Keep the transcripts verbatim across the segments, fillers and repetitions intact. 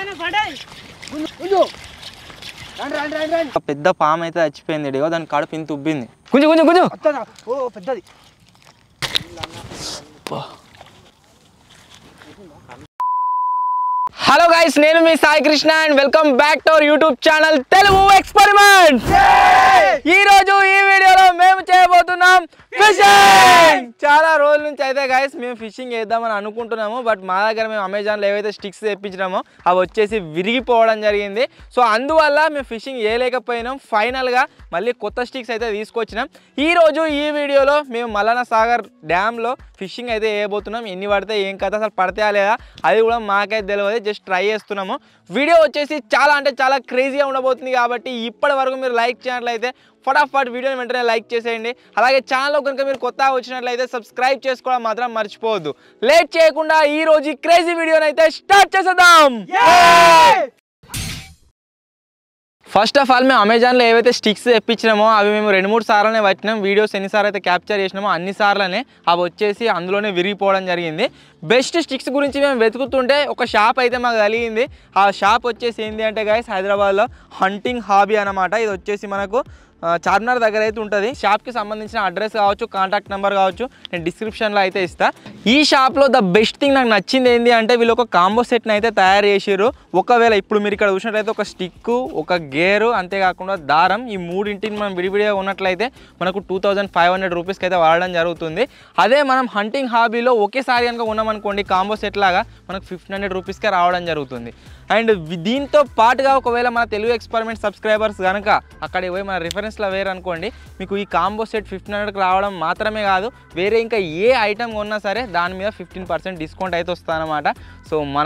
పెద్ద పాము అయితే చచ్చిపోయింది. ఇడిగో దాని కడుపు ఇంత ఉబ్బింది. కొంచెం కొంచెం కొంచెం ఓ పెద్దది. హలో గైస్, నేను మీ Sai Krishna and welcome back to our YouTube channel Telugu experiment. ఈ రోజు ఈ వీడియోలో మేము చేయబోతున్నాం ఫిషింగ్. చాలా రోజుల నుంచి అయితే గైస్ మేము ఫిషింగ్ చేద్దామని అనుకుంటున్నాము. బట్ మా దగ్గర మేము అమెజాన్లో ఏవైతే స్టిక్స్ తెప్పించినామో అవి వచ్చేసి విరిగిపోవడం జరిగింది. సో అందువల్ల మేము ఫిషింగ్ చేయలేకపోయినాం. ఫైనల్గా మళ్ళీ కొత్త స్టిక్స్ అయితే తీసుకొచ్చినాం. ఈరోజు ఈ వీడియోలో మేము మల్లన్న సాగర్ డ్యామ్లో ఫిషింగ్ అయితే వేయబోతున్నాం. ఎన్ని పడితే ఏం కథ, అసలు పడతాయా లేదా అది కూడా మాకైతే తెలియదు. జస్ట్ ట్రై చేస్తున్నాము. వీడియో వచ్చేసి చాలా అంటే చాలా క్రేజీగా ఉండబోతుంది. కాబట్టి ఇప్పటి వరకు మీరు లైక్ చేయనట్లయితే ఫటాఫట్ వీడియోని వెంటనే లైక్ చేసేయండి. అలాగే ఛానల్లో కనుక మీరు కొత్తగా వచ్చినట్లయితే సబ్స్క్రైబ్ చేసుకోవడం మాత్రం మర్చిపోవద్దు. లేట్ చేయకుండా ఈ రోజు క్రేజీ వీడియోని అయితే స్టార్ట్ చేసేద్దాం. ఫస్ట్ ఆఫ్ ఆల్ మేము అమెజాన్లో ఏవైతే స్టిక్స్ తెప్పించినామో అవి మేము రెండు మూడు సార్లనే పట్టినాం. వీడియోస్ ఎన్నిసార్లు అయితే క్యాప్చర్ చేసినామో అన్ని సార్లనే అవి వచ్చేసి అందులోనే విరిగిపోవడం జరిగింది. బెస్ట్ స్టిక్స్ గురించి మేము వెతుకుతుంటే ఒక షాప్ అయితే మాకు కలిగింది. ఆ షాప్ వచ్చేసి ఏంటి అంటే గైస్, హైదరాబాద్లో హంటింగ్ హాబీ అనమాట. ఇది వచ్చేసి మనకు చార్మినార్ దగ్గర అయితే ఉంటుంది. షాప్కి సంబంధించిన అడ్రస్ కావచ్చు, కాంటాక్ట్ నెంబర్ కావచ్చు నేను డిస్క్రిప్షన్లో అయితే ఇస్తా. ఈ షాప్లో ద బెస్ట్ థింగ్ నాకు నచ్చింది ఏంటి అంటే వీళ్ళు ఒక కాంబో సెట్ని అయితే తయారు చేసారు. ఒకవేళ ఇప్పుడు మీరు ఇక్కడ చూసినట్లయితే ఒక స్టిక్కు, ఒక గేరు, అంతేకాకుండా దారం, ఈ మూడింటిని మనం విడివిడిగా ఉన్నట్లయితే మనకు టూ థౌజండ్ ఫైవ్ హండ్రెడ్ రూపీస్కి అయితే వాడడం జరుగుతుంది. అదే మనం హంటింగ్ హాబీలో ఒకేసారి కనుక ఉన్నామనుకోండి కాంబో సెట్ లాగా మనకు ఫిఫ్టీన్ హండ్రెడ్ రూపీస్కే రావడం జరుగుతుంది. అండ్ దీంతో పాటుగా ఒకవేళ మన తెలుగు ఎక్స్పెరిమెంట్ సబ్స్క్రైబర్స్ కనుక అక్కడికి పోయి మన రిఫరెన్స్లో వేరు అనుకోండి, మీకు ఈ కాంబో సెట్ ఫిఫ్టీన్ హండ్రెడ్కి రావడం మాత్రమే కాదు, వేరే ఇంకా ఏ ఐటమ్ కొన్నా సరే దాని మీద ఫిఫ్టీన్ పర్సెంట్ డిస్కౌంట్ అయితే వస్తుందన్నమాట. సో మన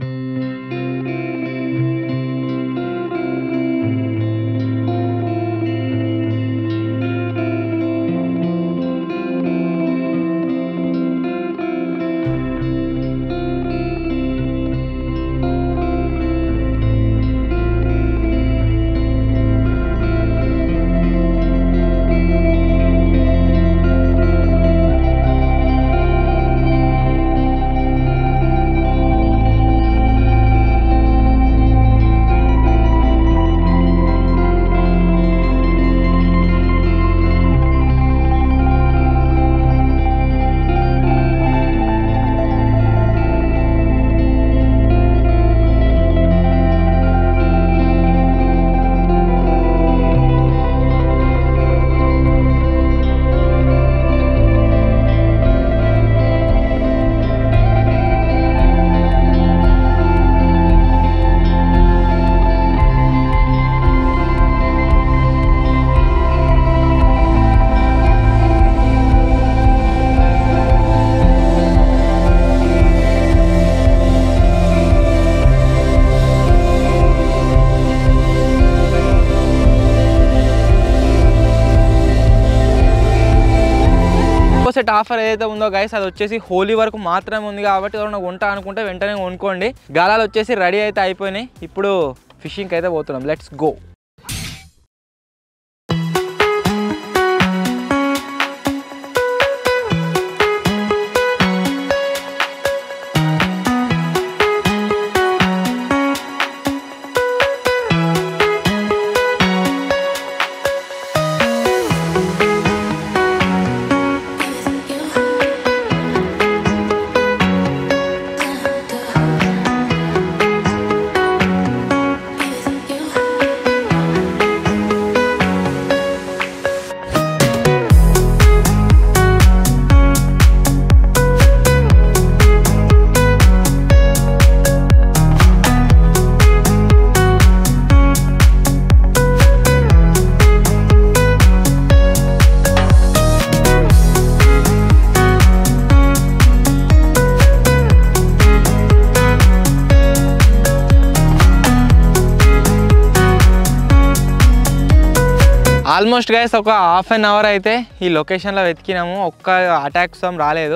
సెట్ ఆఫర్ ఏదైతే ఉందో గైస్ అది వచ్చేసి హోలీ వరకు మాత్రమే ఉంది. కాబట్టి ఎవరైనా కొంటా అనుకుంటే వెంటనే కొనుక్కోండి. గాలాలు వచ్చేసి రెడీ అయితే అయిపోయినాయి. ఇప్పుడు ఫిషింగ్కి అయితే పోతున్నాం. Let's go. ఆల్మోస్ట్ గైస్ ఒక హాఫ్ అన్ అవర్ అయితే ఈ లొకేషన్లో వెతికినాము. ఒక్క అటాక్ సమ్ రాలేదు.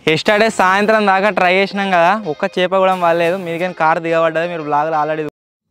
ఎస్టర్డే సాయంత్రం దాకా ట్రై చేసినాం కదా, ఒక్క చేప కూడా వాళ్ళలేదు. మీదికైనా కారు దిగబడ్డది, మీరు బ్లాగ్లో ఆల్రెడీ.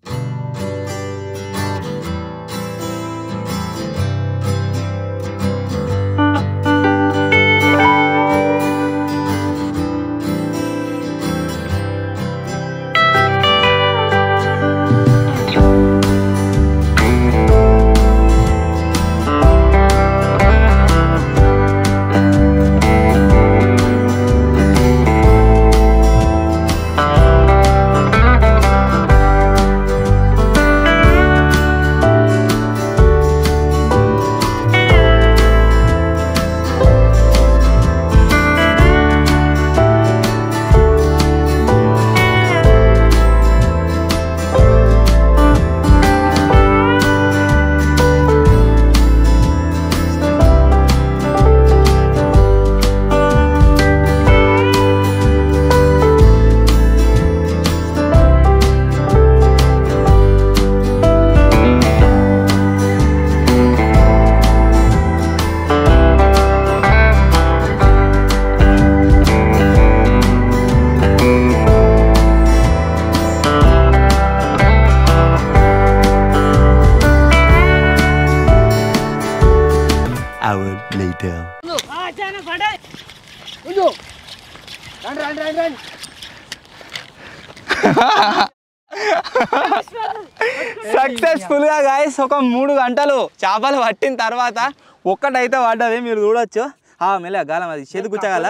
సక్సెస్ఫుల్గా గాయస్ ఒక మూడు గంటలు చేపలు పట్టిన తర్వాత ఒక్కటైతే పడ్డది, మీరు చూడొచ్చు. మెల్ల గాలం అది చేతి కూర్చోగల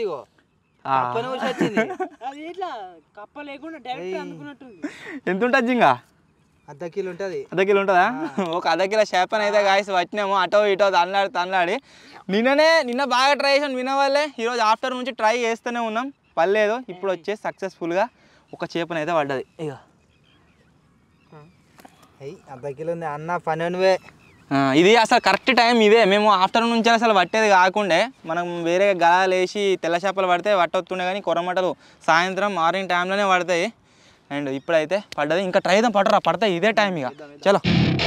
ఎంత ఉంటుంది జింగా? అర్ధ కిలో ఉంటుంది. అర్ధ కిలో ఉంటుందా? ఒక అర్ధ కిలో చేపని అయితే గాయస్ పట్టినాము, అటో ఇటో తనలాడి తనలాడి. నిన్ననే నిన్న బాగా ట్రై చేసాను వినవాళ్ళే, ఈరోజు ఆఫ్టర్ నుంచి ట్రై చేస్తూనే ఉన్నాం, పర్లేదు. ఇప్పుడు వచ్చేసి సక్సెస్ఫుల్గా ఒక చేపని అయితే పడ్డది. ఇక అర్ధ కిలో ఉంది అన్న, పన్నెండువే. ఇది అసలు కరెక్ట్ టైం ఇదే. మేము ఆఫ్టర్నూన్ నుంచి అసలు పట్టేది కాకుండే, మనం వేరే గలాలు వేసి తెల్ల చేపలు పడితే పట్టొస్తుండే, కానీ కొరమటలు సాయంత్రం మార్నింగ్ టైంలోనే పడతాయి. అండ్ ఇప్పుడైతే పడ్డది, ఇంకా ట్రై చేద్దాం, పడరా పడతాయి ఇదే టైం ఇక. చలో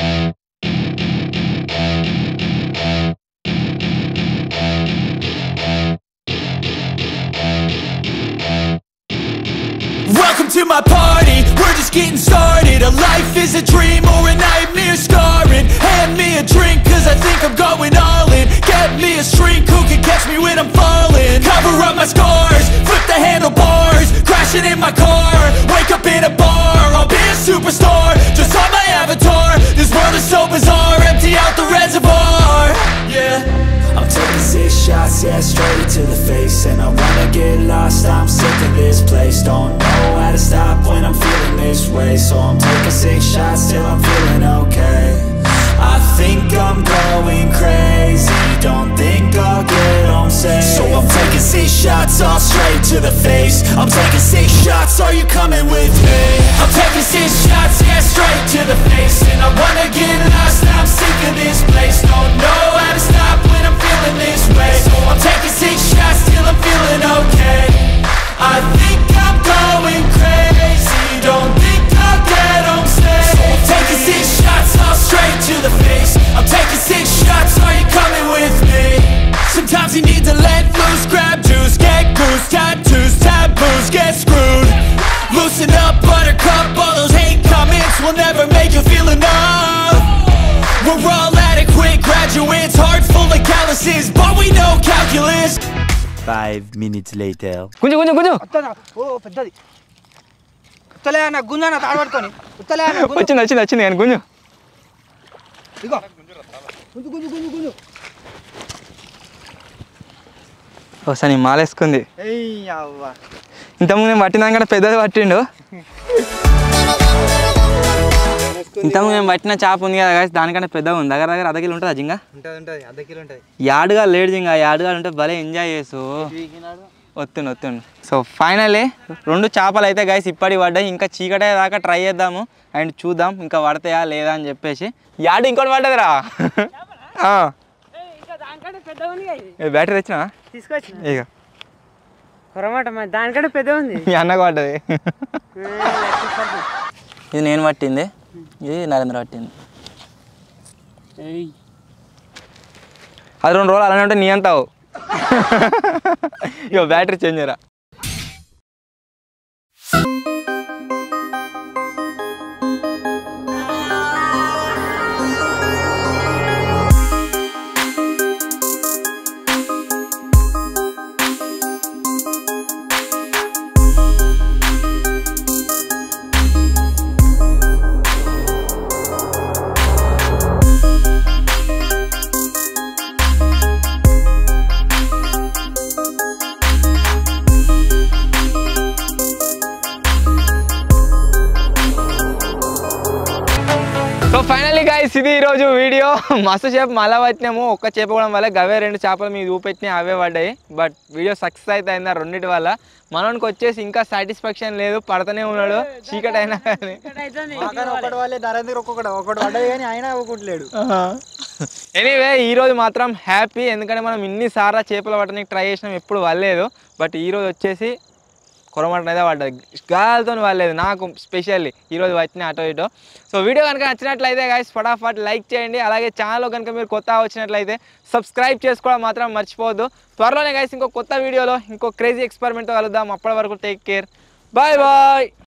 Welcome to my party, we're just getting started. A life is a dream or a nightmare scarring. Hand me a drink cause I think I'm going all in. Get me a shrink who can catch me when I'm falling. Cover up my scars, flip the handlebars. Crashing in my car, wake up in a bar. I'll be a superstar, just on my avatar. This world is so bizarre, empty out the reservoir. Yeah, I'm taking six shots, yeah, straight to the face. And I wanna get lost, I'm sick of this place. Don't know how to stop when I'm feeling this way. So I'm taking six shots till I'm feeling okay. I think I'm going crazy, don't think I'll get home safe. So I'm taking six shots, all straight to the face. I'm taking six shots, are you coming with me? I'm taking six shots, yeah, straight to the face. And I wanna get lost, I'm sick of this place. Don't know how to stop when I'm feeling this way. So I'm taking six shots till I'm feeling okay. I think I'm going crazy, don't think I'll get home safe. So I'm taking six shots, all straight to the face. I'm taking six shots, are you coming with me? Sometimes you need to let loose, grab juice, get goose, tattoos, taboos, get screwed. Loosen up, buttercup, all those hate comments will never make you feel enough. We're all adequate graduates, heart full of calluses, but we know calculus. Five minutes later. కొంచెం కొంచెం కొంచెం ఓ పెద్దది ఉత్తలే అన్న, గుంజ అన్న, తాడు పట్టుకొని ఉత్తలే అన్న. వచ్చింది వచ్చింది వచ్చింది కానీ కొంచెం ఇగో గుంజు గుంజు గుంజు గుంజు. ఒకసారి మాలేసుకుంది. ఏయ్ అవ్వ, ఇంతకుముందు నేను పట్టినాక పెద్దది పట్టిండు. ఇంతకుముందు నేను పట్టిన చేప ఉంది కదా guys, దానికంటే పెద్దగా ఉంది. దగ్గర దగ్గర అర్ధ కిలో ఉంటుంది జింగా. ఉంటుంది ఉంటుంది అర్ధ కిలో ఉంటుంది. యాడ్గా లేడు జింగా, యాడ్గా ఉంటే భలే ఎంజాయ్ చేసు వస్తుండు వస్తుండు. సో ఫైనల్లీ రెండు చేపలు అయితే గైస్ ఇప్పటి పడ్డాయి. ఇంకా చీకటే దాకా ట్రై చేద్దాము అండ్ చూద్దాం ఇంకా పడతాయా లేదా అని చెప్పేసి. యాడ్ ఇంకోటి పడ్డదిరా. బ్యాటరీ తెచ్చినా తీసుకొచ్చి ఇక కొరమాట దానికంటే పెద్ద ఉంది. మీ అన్నకు పడ్డది. ఇది నేను పట్టింది, ఇది నరేంద్ర పట్టింది. అది రెండు రోజులు అలానే ఉంటే నీ అంతావు ఇగో బ్యాటరీ చేంజరా. సో ఫైనల్లీ గైస్ ఇది ఈరోజు వీడియో. మస్తు చేప మళ్ళా పట్టినాము. ఒక్క చేప కూడా వల్ల గవే రెండు చేపలు మీద చూపెట్టినాయి, అవే పడ్డాయి. బట్ వీడియో సక్సెస్ అయితే అయిందా రెండింటి వల్ల. మనోనికి వచ్చేసి ఇంకా సాటిస్ఫాక్షన్ లేదు, పడతానే ఉన్నాడు చీకటి అయినా కానీ. ఎనీవే ఈరోజు మాత్రం హ్యాపీ, ఎందుకంటే మనం ఇన్నిసార్లు చేపలు పట్టడానికి ట్రై చేసినాం, ఎప్పుడు వల్లేదు. బట్ ఈరోజు వచ్చేసి కొరమటన్ అయితే పడ్డది, గాలితో వాళ్ళలేదు నాకు స్పెషల్లీ ఈరోజు వచ్చిన అటో ఇటో. సో వీడియో కనుక నచ్చినట్లయితే గైస్ ఫటాఫట్ లైక్ చేయండి. అలాగే ఛానల్లో కనుక మీరు కొత్తగా వచ్చినట్లయితే సబ్స్క్రైబ్ చేసుకోవడం మాత్రం మర్చిపోవద్దు. త్వరలోనే గైస్ ఇంకో కొత్త వీడియోలో ఇంకో క్రేజీ ఎక్స్పెరిమెంట్తో కలుద్దాం. అప్పటి వరకు టేక్ కేర్, బాయ్ బాయ్.